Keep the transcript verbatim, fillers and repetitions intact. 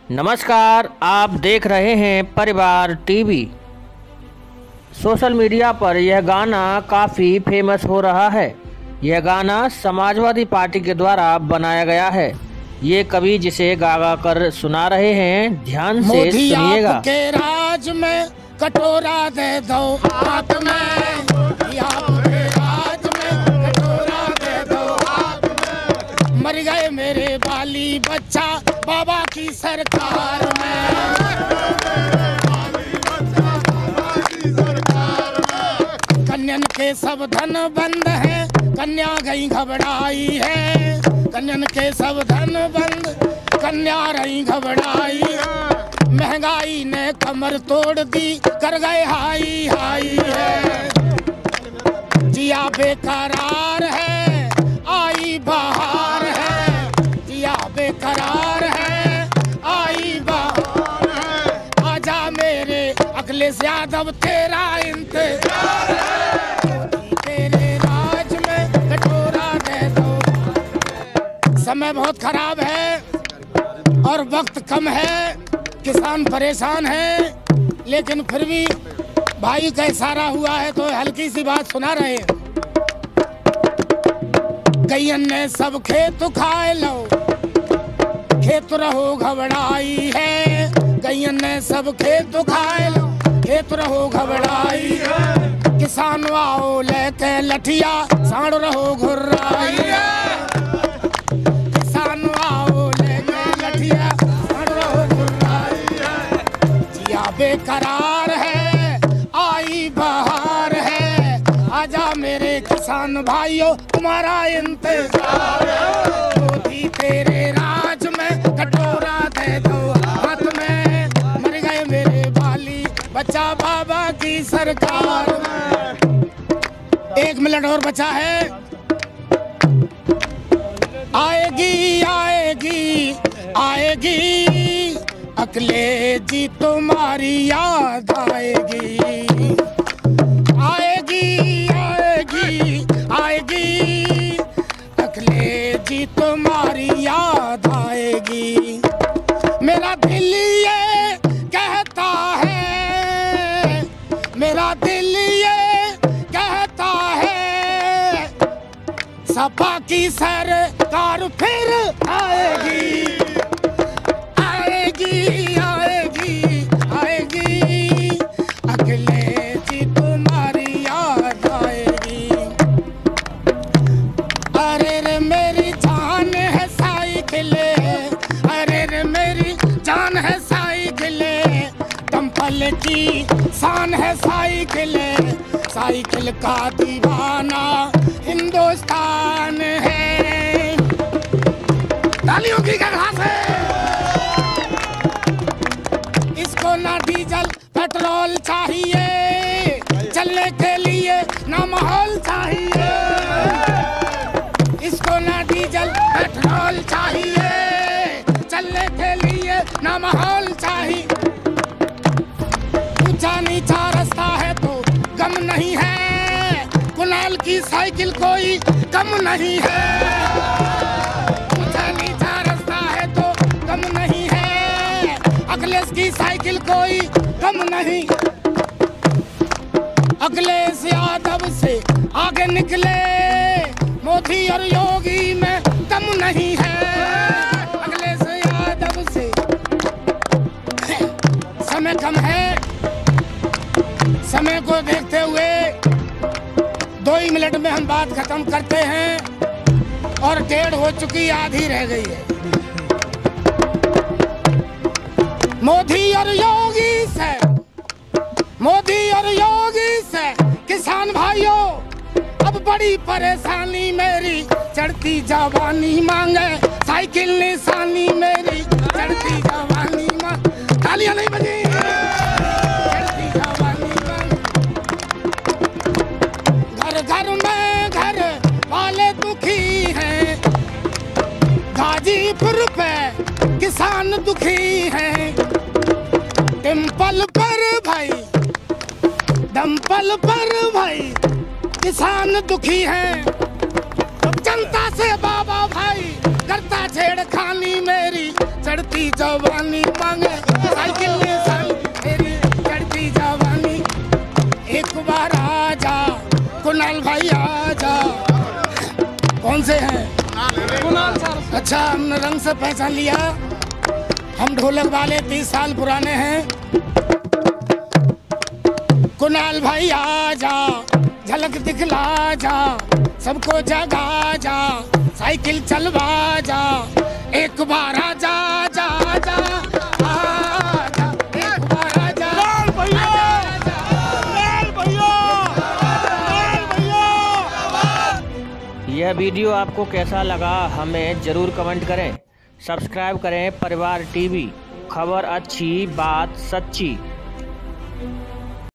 नमस्कार, आप देख रहे हैं परिवार टीवी। सोशल मीडिया पर यह गाना काफ़ी फेमस हो रहा है। यह गाना समाजवादी पार्टी के द्वारा बनाया गया है। ये कवि जिसे गा गा कर सुना रहे हैं, ध्यान से सुनिएगा। आपके राज में कटोरा दे दो हाथ में, आपके राज में कटोरा दे दो हाथ में। मर गए मेरे बाली बच्चा बाबा की सरकार में, कन्यन के सब धन बंद है, कन्या गई घबराई है। कन्यन के सब धन बंद, कन्या रही घबराई। महंगाई ने कमर तोड़ दी, कर गए हाई हाई है। जिया बेकरार है, आई बहार है। जिया बेकरार है, आई बहार है। आजा मेरे अखिलेश यादव, तेरा इंतजार है। तेरे राज में कटोरा दे दो। समय बहुत खराब है और वक्त कम है, किसान परेशान है, लेकिन फिर भी भाई का इशारा हुआ है तो हल्की सी बात सुना रहे हैं। गैयन ने सब खेत खाए लो, खेत रहो घबराई है। गैयन ने सब खेत खाए लो, खेत रहो घबराई है। किसान आओ लेके लठिया, साड़ रहो घुर्राई है। किसान आओ लेके लठिया, साड़ रहो घुर्राई है। जिया बेकरार है, आई बहार है। आजा मेरे किसान भाइयों, तुम्हारा इंतजार है। मोदी तेरे राज में कटोरा दे दो हाथ में। मर गए मेरे बाली बच्चा बाबा की सरकार में। एक मिनट और बचा है। आएगी आएगी आएगी अखिलेश जी, तुम्हारी याद आएगी। आएगी आएगी आएगी अखिलेश जी, तुम्हारी याद आएगी। मेरा दिल ये कहता है, मेरा दिल ये कहता है, सपा की सरकार फिर आएगी। आएगी आएगी आएगी अखिलेश जी, तुम्हारी याद आएगी। अरे रे मेरी जान है साइकिल, अरे रे मेरी जान है साइकिल। डंपल की शान है साइकिल, साइकिल का दीवाना हिंदुस्तान है। तालियों की गगराट है। इसको ना डीजल पेट्रोल चाहिए, चलने के लिए ना माहौल चाहिए। इसको ना डीजल पेट्रोल चाहिए, चलने के लिए ना माहौल चाहिए। ऊंचा नीचा रास्ता है तो गम नहीं है, कुणाल की साइकिल कोई कम नहीं है। ऊंचा नीचा रास्ता है तो कम नहीं है, अखिलेश की साइकिल कोई कम नहीं। अखिलेश यादव से आगे निकले, मोदी और योगी में दम नहीं है। अखिलेश यादव से समय कम है, समय को देखते हुए दो ही मिनट में हम बात खत्म करते हैं और डेढ़ हो चुकी, आधी रह गई है। मोदी और योगी से, मोदी और योगी से किसान भाइयों, अब बड़ी परेशानी मेरी चढ़ती जवानी मांगे साइकिल निशानी। मेरी चढ़ती जवानी मांग, तालियां नहीं बजी। चढ़ती जवानी मांग, घर घर में घर वाले दुखी हैं, गाजीपुर पे किसान दुखी हैं। टेम्पल पर भाई, डंपल पर भाई किसान दुखी हैं। जनता से बाबा भाई करता छेड़खानी, मेरी चढ़ती जवानी मांगे साइकिल निशान मेरी चढ़ती जवानी। एक बार आजा कुणाल भाई आजा। कौन से हैं? कुणाल सर। अच्छा, हमने रंग से पहचान लिया। हम ढोलक वाले तीस साल पुराने हैं। कुणाल भाई आजा, झलक दिखला जा, सबको जगा जा, साइकिल चलवा जा। एक बार आजा जा जा आजा, एक बार आजा। लाल भैया, लाल भैया, लाल भैया। यह वीडियो आपको कैसा लगा हमें जरूर कमेंट करें। सब्सक्राइब करें परिवार टीवी, खबर अच्छी बात सच्ची।